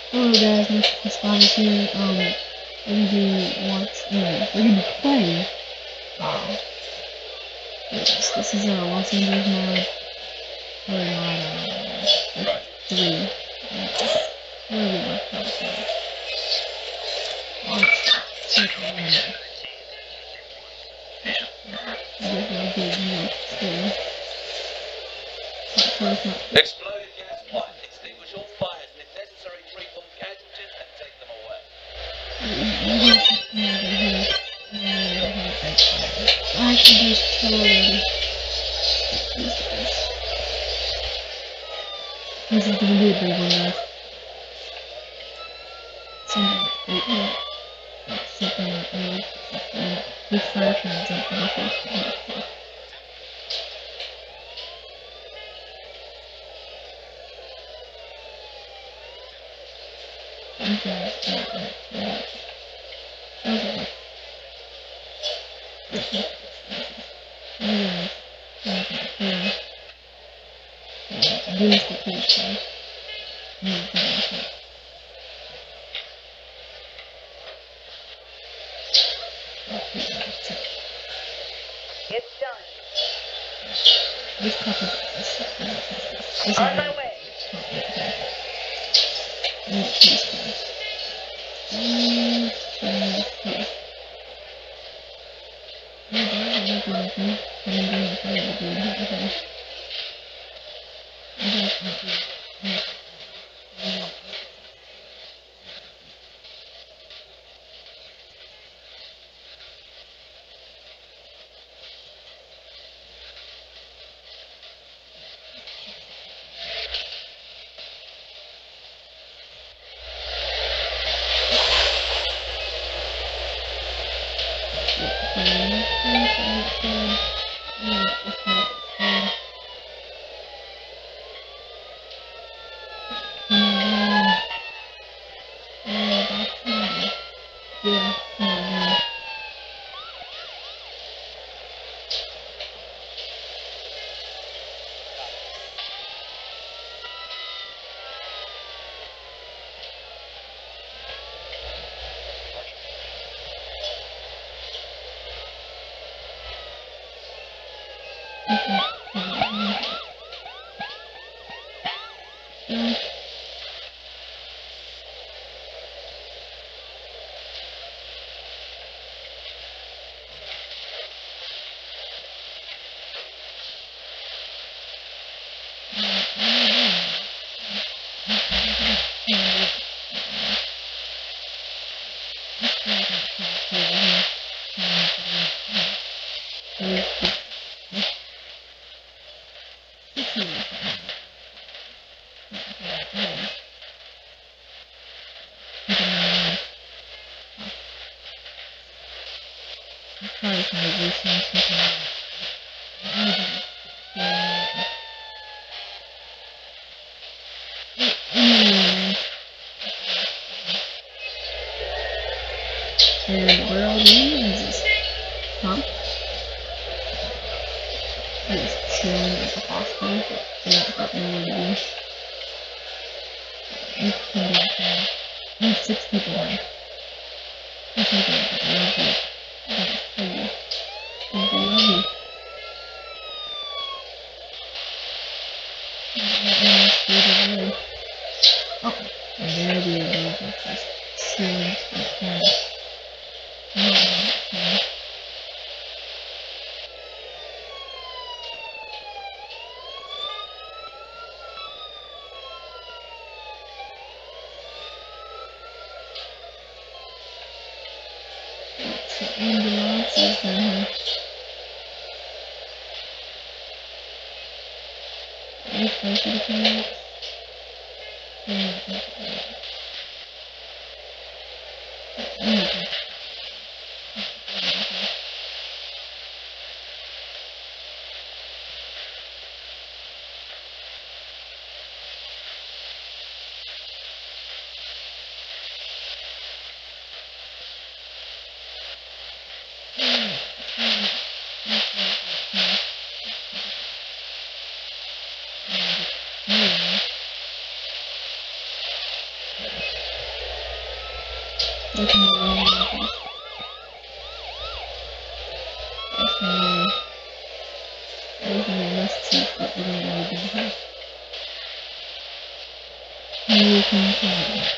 Hello guys, Mr. Spiders here. We're gonna be playing. This is a Los Angeles mod. Or mod, like 3. Where we were from. Let's check it out. I guess I'll get Exploded gas pipe. Extinguish all fires and if necessary treat all casualties and take them away. I can just kill already. This is gonna be a big one, guys. Something with fire cans up in the face. It's done. This cup is On my way. And where are the aliens? Huh? Just chilling at the hospital, but they don't got nowhere to be. I have 6 people now. I think I love you. I love you. Oh, and there the aliens are just chilling and fun. Ambulances down here. Are close to the camera? stuck in the wrong one. Actually, let's see what we're going to do here. You can try it.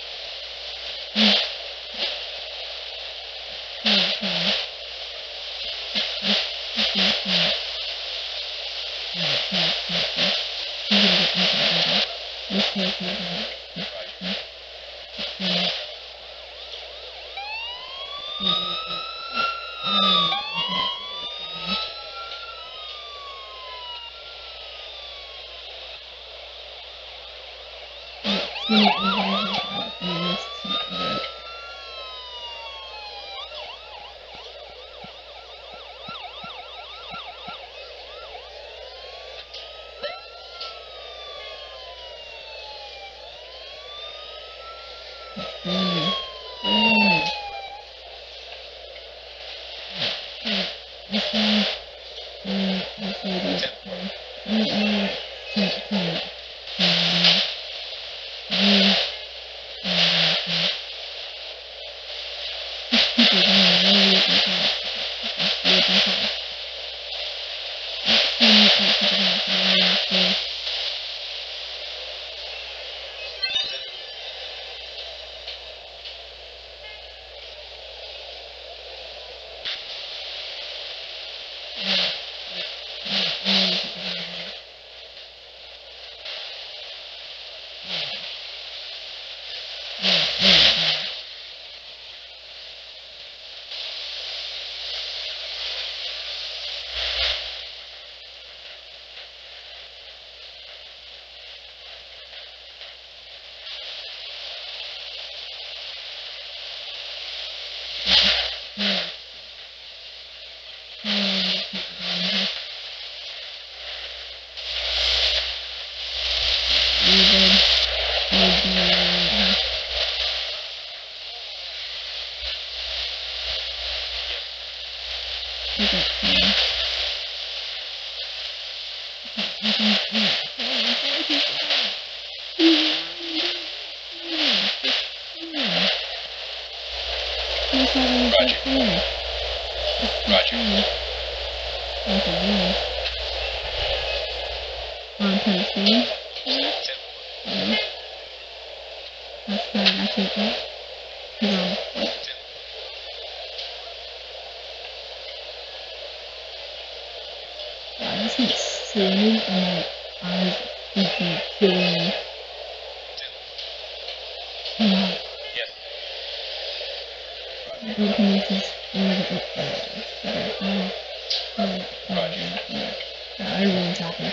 Everyone's happy.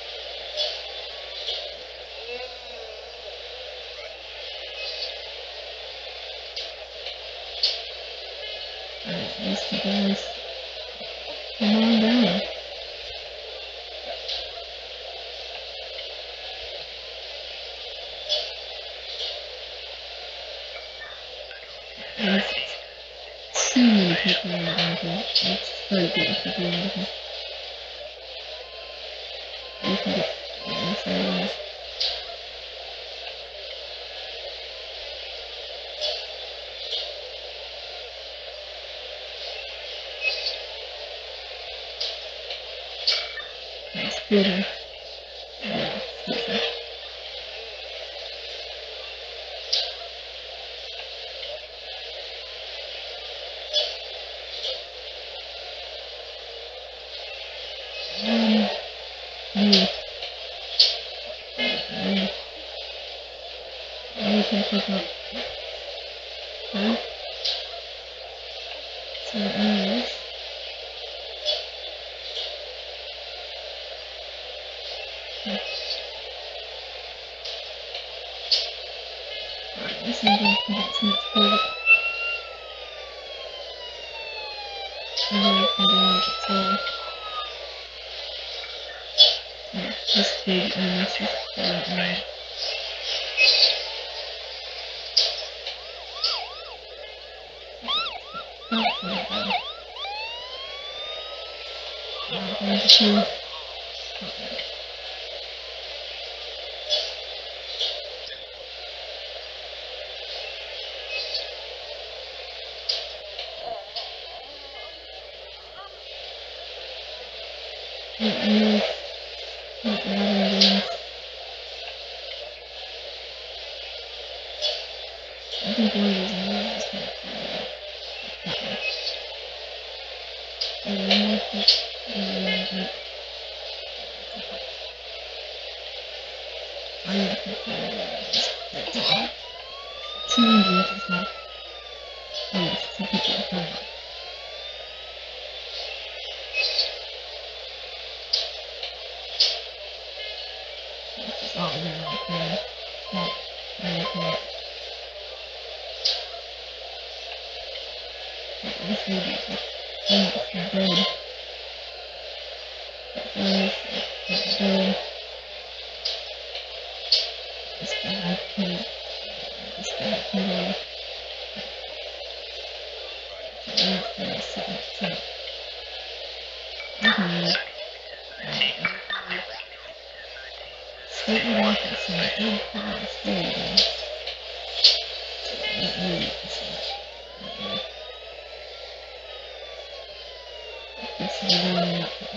Alright, let's keep guys. Come on down. There's too many people in the game. It's very good people in the game. You can get inside. Nice, good. Yeah, okay. You can pick up. Okay. So, anyways. Alright, this is going to put it to its bullet. And then we can go on to tail. Yeah, this big and this is right. I think one of these moves is kind of that one. And then I think, I'm gonna put that 200 is not. Oh, yes, 2 people. Oh, yeah, okay. No, okay. This would be good. Good. This guy can. This guy can go. State your office and big house. There you go. This is really not good.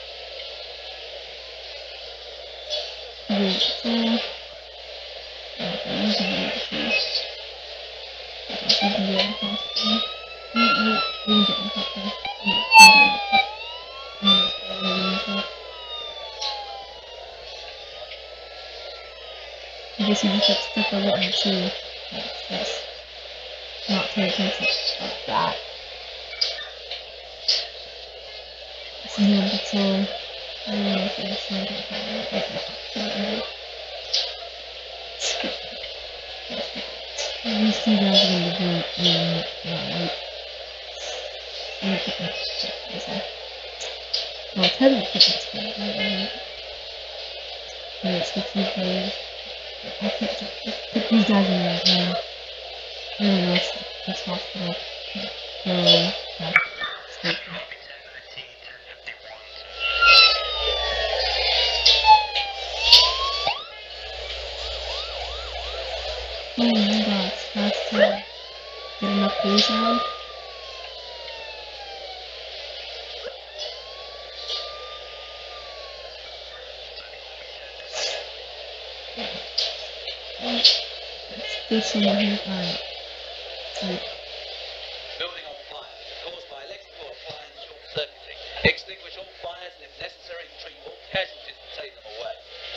You just need to step a little too, like this. Not pay attention like that. It's new patrol. I don't know if it's something like these two guys are going to be doing well, technically it's good. It's the two players. I put these guys in there again. Really nice. This hospital. Oh my gosh, that's to get enough police around. There's someone here. Alright. Building on fire, caused by electrical appliance short circuiting. Extinguish all fires and if necessary, treat all casualties and take them away.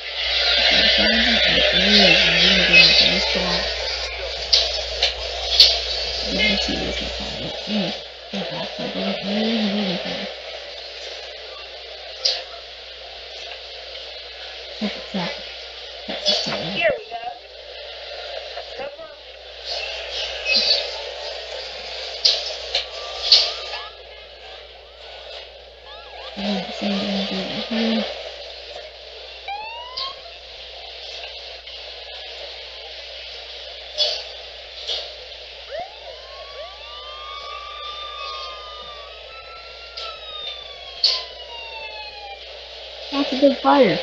Here we go. Come on. That's a good fire.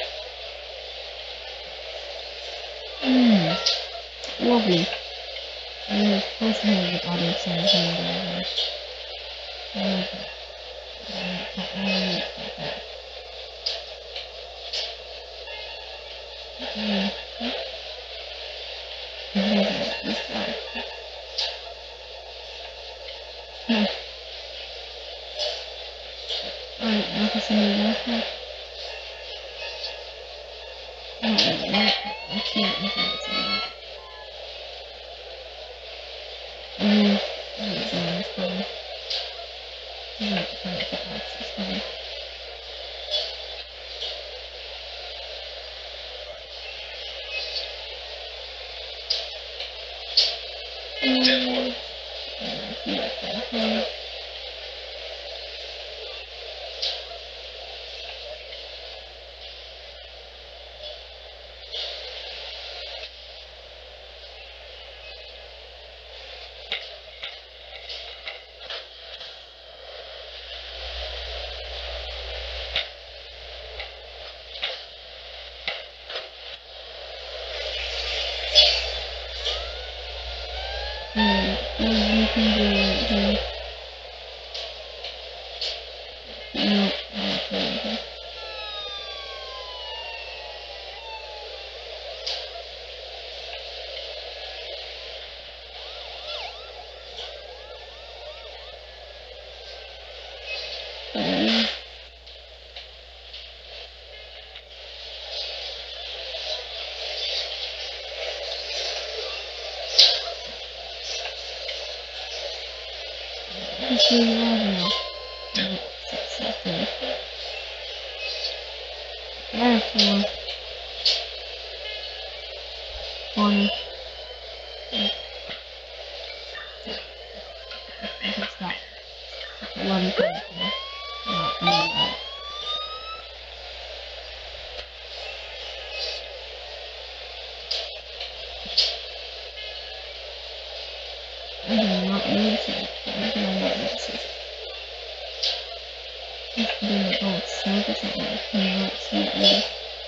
Lovely. And of course I have the audio sound here. I like that. Alright, now for some of the last I can't Just leave it over now. Successful. Therefore, corner. It's not 11:34. Not really bad. I do not notice it. I do not notice it. It's been a gold service and I cannot see it really.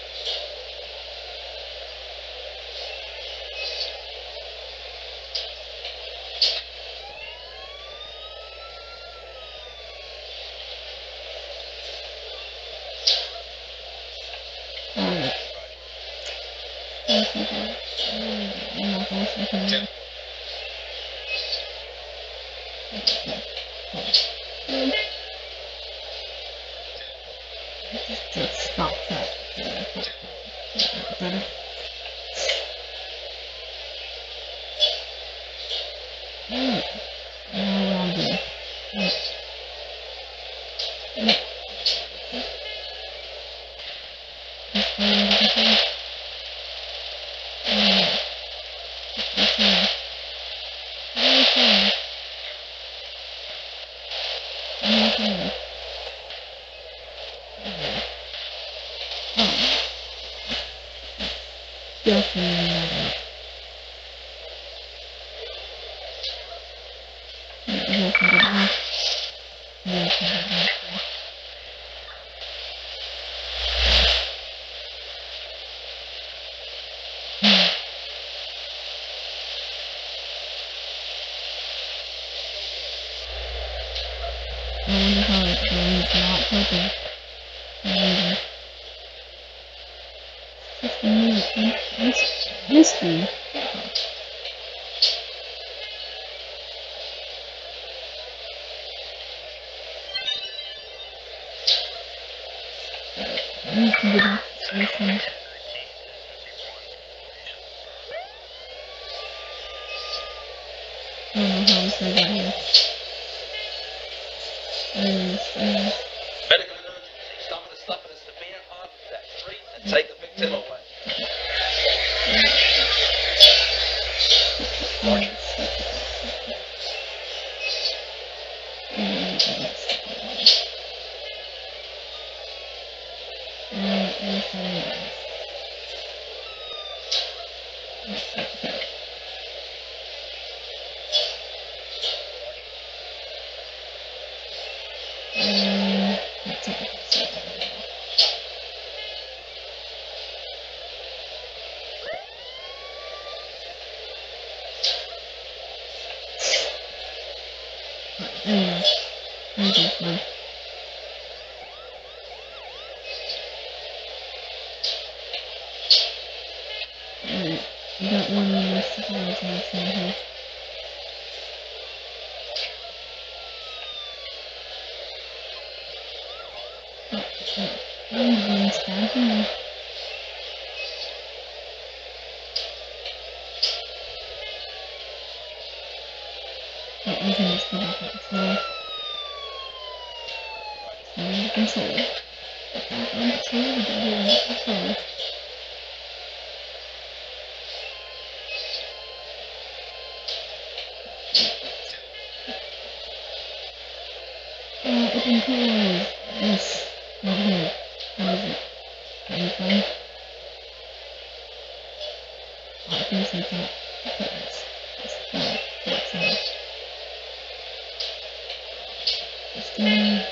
Just stop that. Better. Now what I'm doing. Definitely not up. I wonder how it's going. It's not purple. Amazing. Just a minute. Mystery. I need to get off the station. I don't know how this guy got here. Medical emergency. Someone is stopping a severe heart attack. Treat and take the victim away. We got one more supplies in here. One's down here. We can just go back up control. Under control. Get back on control. We got it under control. Open close. Yes. Right here. How is it? Anything? I think we can't put this. That's it. Just yeah,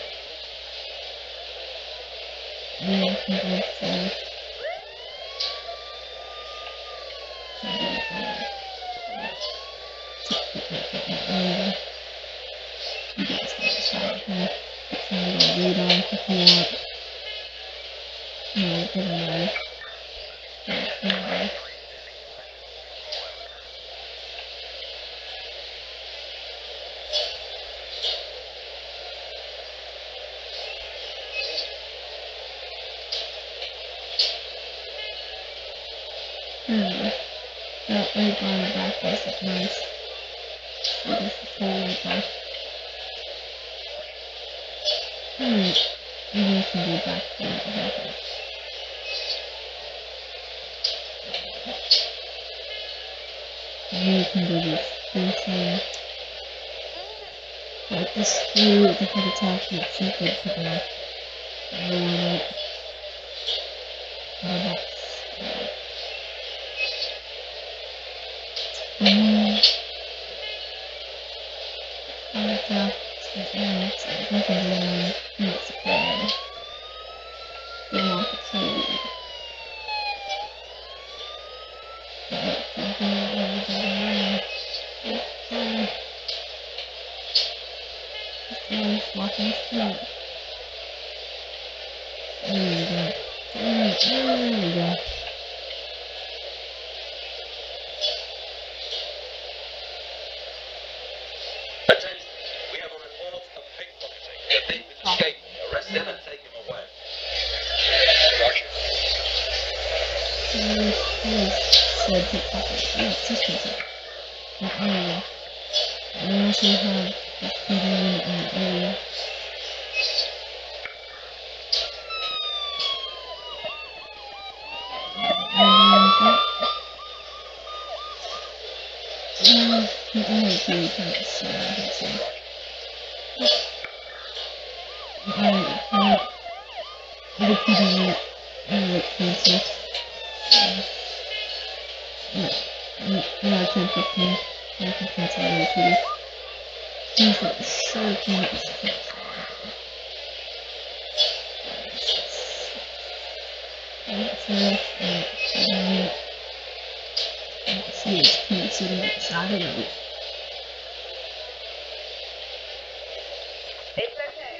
I can go for you guys can decide here. Trying to read on if you want. No, it doesn't matter. It doesn't matter. That way on the back was nice. So this is totally fine. Maybe we can go back to what happened. Maybe we can go to the station. Like this through the head attack with Cupid picking up. Rolling up. Walking through. There we go. There we go. Attention, we have a report of pickpocketing. The thief is escaping. Arrest him and take him away. Roger. Said pickpocket. Yeah, suspicious. That area. We also have the PD unit in the area. The PD unit yeah, 10-15. I can cancel the PD. Seems like the sure can't CHP sitting outside of it. It's okay.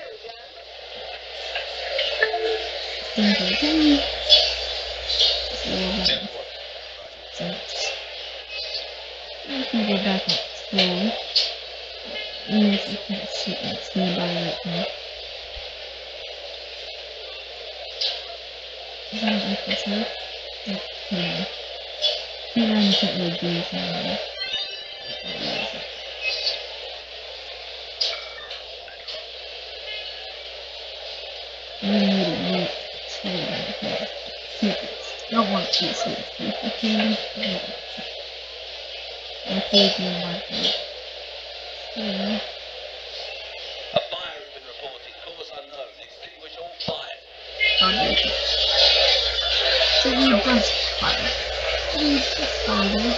Things are okay. So we can go back up slow. Even if you can't shoot and stand by right now. Is that an episode? Yeah. I can't really do anything now. I really need a unit to down here. Don't want to see if you can. I could do my group. Yeah. A fire has been reported. Cause unknown. Extinguish all fire. So we just fire. We just fire.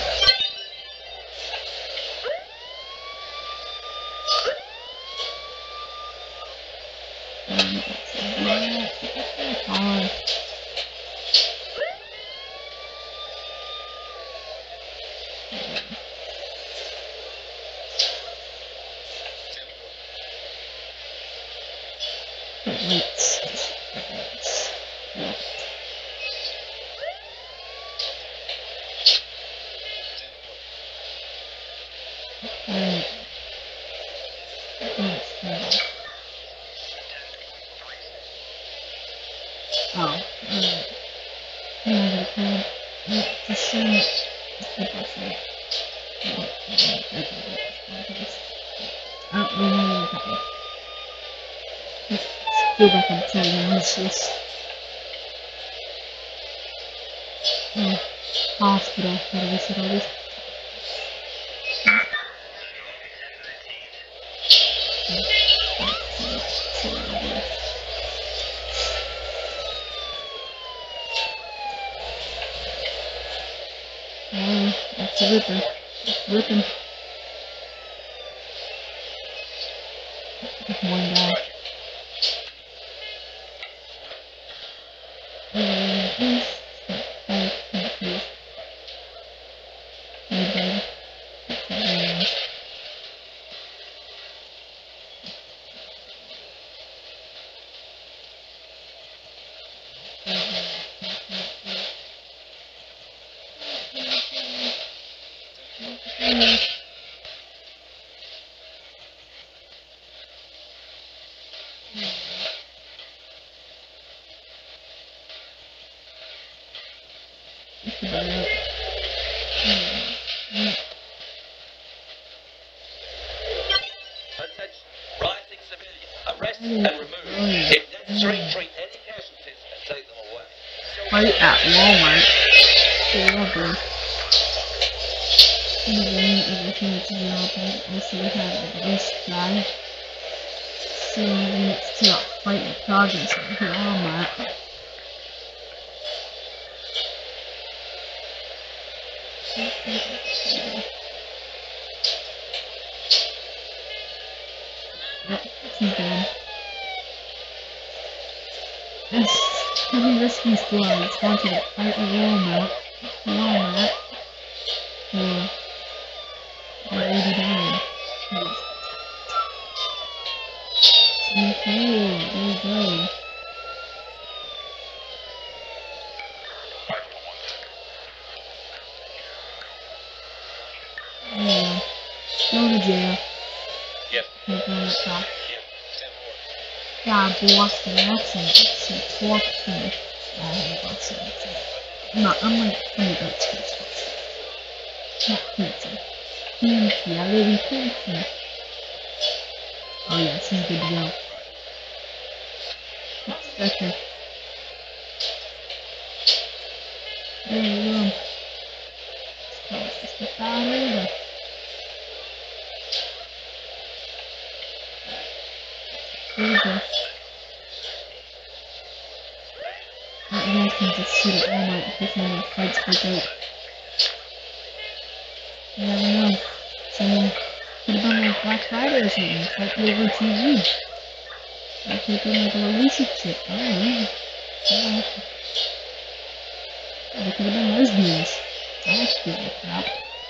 Feel like I'm totally useless. Hospital, what do we say all this? That's a ripper. It's ripping. One guy. Attention, rioting civilians. Arrest and remove. If necessary, treat any casualties and take them away. Fight at Walmart. Whatever. In the rain of a huge development, also we have a race guy. So next to fight in progress at Walmart. Yep, he's dead. Yes, heavy rescue squad is wanted to fight at Walmart. For 89. Okay, there you go. Yeah, go to jail. Yep. You're going to talk. Yep. 10-4. Yeah, boss, that's some talk to me. I haven't got some. No, I'm gonna go to not pizza. Kimchi, I live in kimchi. Oh yeah, she's good to go. Second. There you go. Let's just get that over. There we go. You guys can just sit at Walmart before the fights break out. You never know. Someone could have done like Black Friday or something. Fight over TV. Or could have done like a relationship. I don't know. They could have been lesbians. I don't give a crap.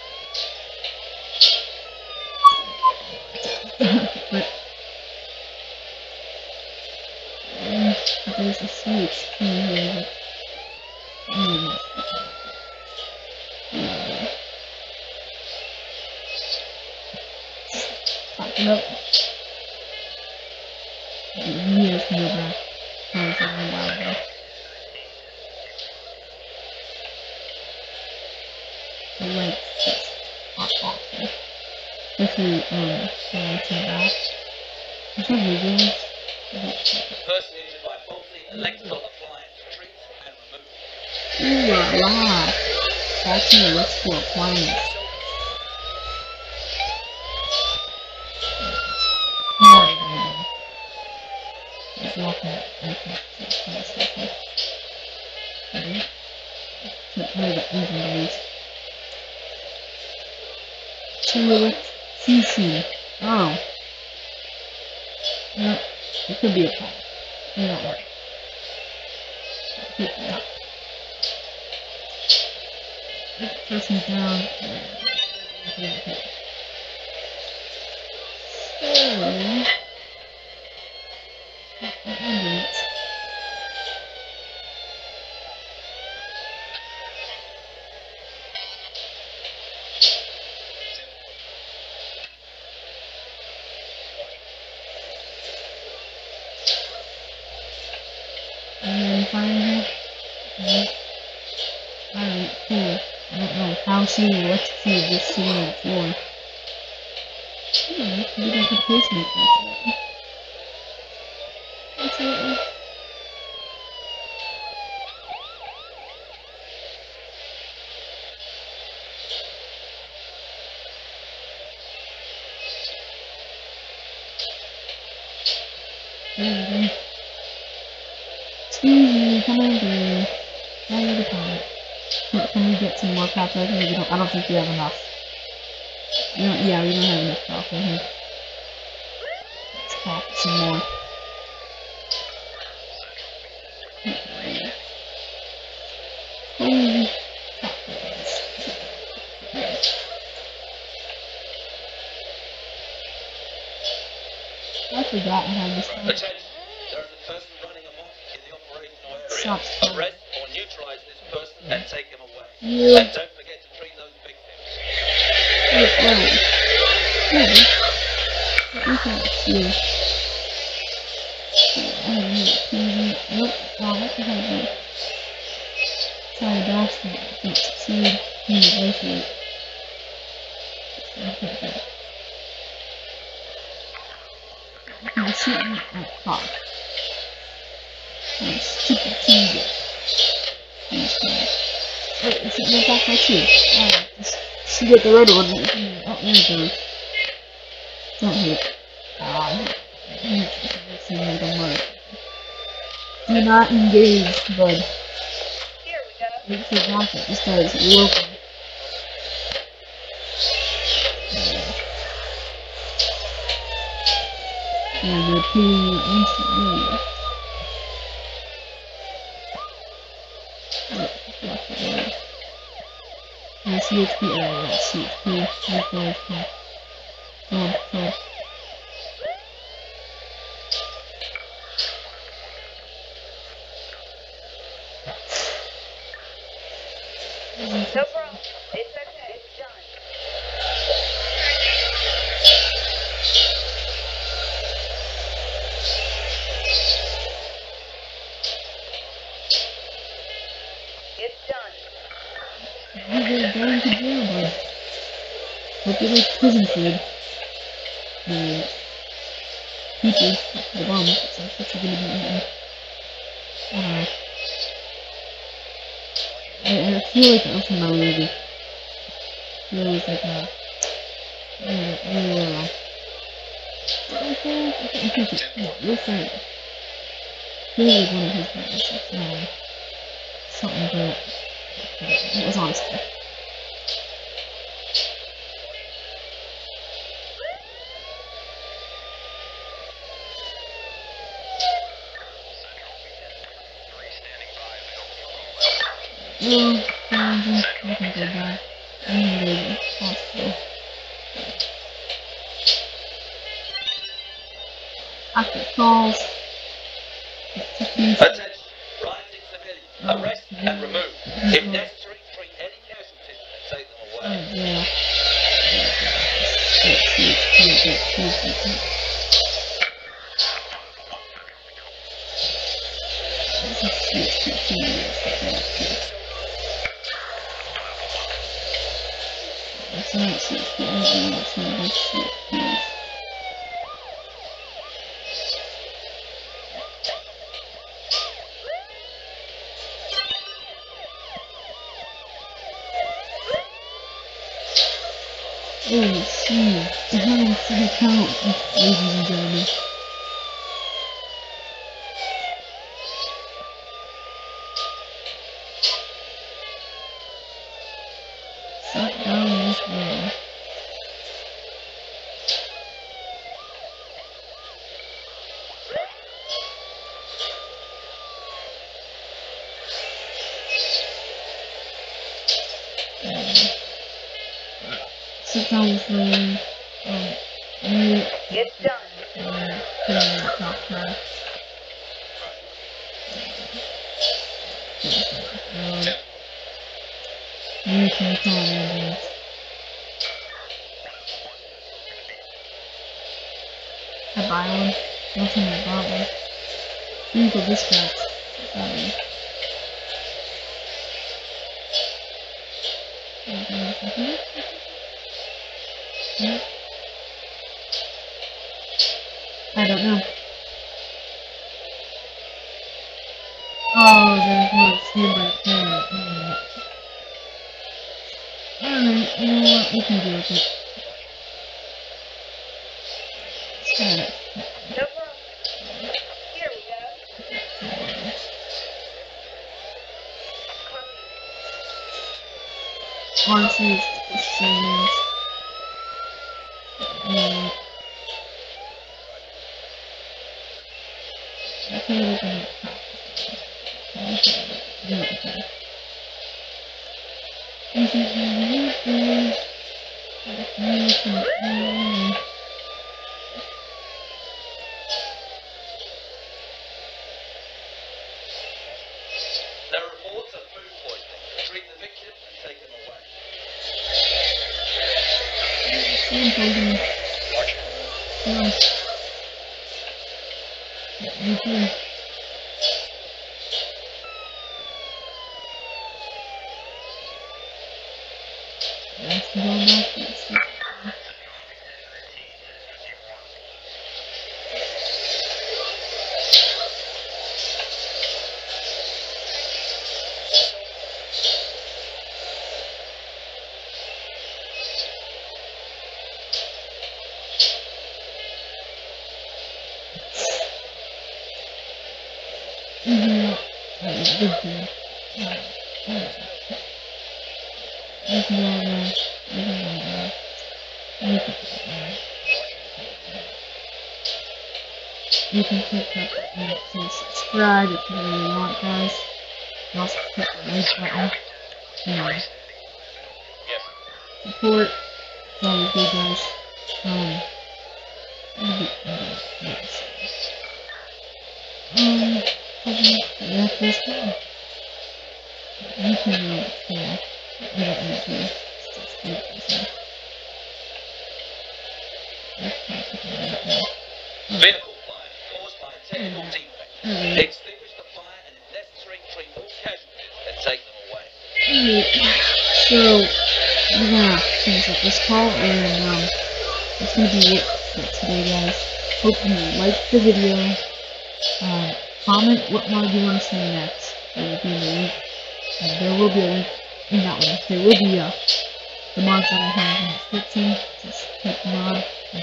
But there's a switch in here. Nope. Years from back. I was a while ago. The legs just pop off there. Especially, when I came back. Is that videos? Person injured by faulty electrical appliance, treat and remove. Ooh la la. Faulty electrical appliance. Walking up and the engine base. CC. Oh. No, it could be a problem. It won't work. Yeah. This person's down. So. And then finally, alright, cool. I don't know how she electrocuted this sitting on the floor. Maybe I could pacemaker or something. Absolutely. There we go. Excuse me, come over here. Now you're the comment. Can we get some more cops? I don't think we have enough. Yeah, we don't have enough cops in here. Let's pop some more. Holy I forgot I had this one. Attention, there is a person running amok in the operational area. Stop. Arrest or neutralize this person and take him away. Yeah. And don't forget to treat those victims. Let me see. Nope. Oh, what the hell is that? Sorry, bastard. I can't succeed. Negotiate. I can shoot me at the car. Oh, stupid TV. Wait, is it my back too? Oh, just get the red one. Oh, there it goes. Don't hit it. Do not engage, bud. Here we go. Make sure you watch it. This guy is welcome. And they're pretty instantly. CHP, CHP, come on. No problem. It's okay. It's done. It's done. What are they going to do, bud? Hope you like prison food. The people, the bombs, it's like what you're gonna be eating. I don't know. I feel like that was from my movie. I feel it was like really wrong. I think it's, your friend. I feel like one of his friends. Something that it was honestly. No, I can go back. I'm gonna go to the hospital. After calls. Attention, rising civilians, arrest and remove. If necessary, treat any casualties and take them away. Yeah. Oh, see, the hell for the count, ladies and gentlemen. Shut down this room. Sit down this room. It's done. Put on the top half. You can call ambulance. I buy one. Don't tell me I bought one. Legal dispatch. Sorry. I don't know. Oh, there's no standby camera. Alright, you know what? We can deal with it. Start it. No problem. Here we go. Honestly, it's strange. I feel like I'm not There are reports of food poisoning. Treat the victim and take them away. Me too. Let's go back to this. Yeah, good deal. You can go there. You can go there. You can go there. You can click that button to subscribe if you really want, guys. You can also click the like button. You know, support. It's always good, guys. Yeah, first time. You can go, yeah. I don't need to subscribe myself. Vehicle fire caused by a technical defect. Extinguish the fire and if necessary, treat all casualties and take them away. So, we're gonna finish up this call, and that's gonna be it for today, guys. Hope you liked the video. Comment what mod you want to see next. There will be in the link. There will be a link in that one. There will be the mods that I have in the description. Just click the mod.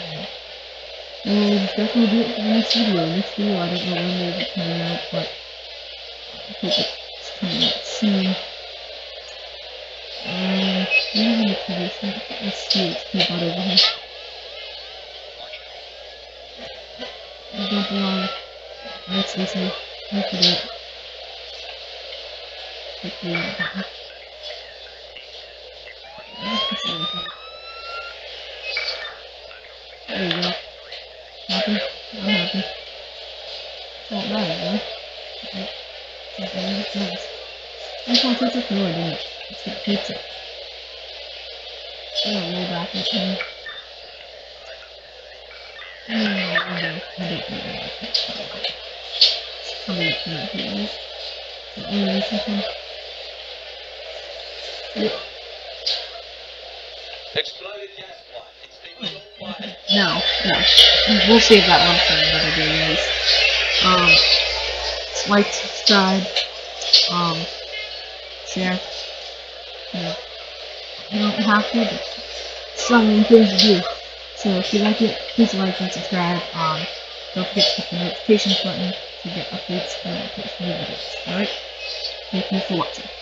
And definitely do it for the next video. Next video, I don't know when they'll be coming out, but I hope it's coming out soon. We have any position. Let's see what's keyboard over here. I don't belong. Let's listen. Look at it. Quickly. There you go. Happy? I'm happy. Not bad, though. Okay, that's nice. I thought that's a floor, didn't it? It's a pizza. I'm gonna roll back with me. I don't know what it's coming up from that here, right? Is that really something? Yep. Exploded gas pipe. Extinguish all fire. No. We'll save that one for another day, guys. Like, subscribe, share. You don't have to, but so many things to do. So if you like it, please like and subscribe. Don't forget to hit the notifications button to get updates when I post new videos. Alright? Thank you for watching.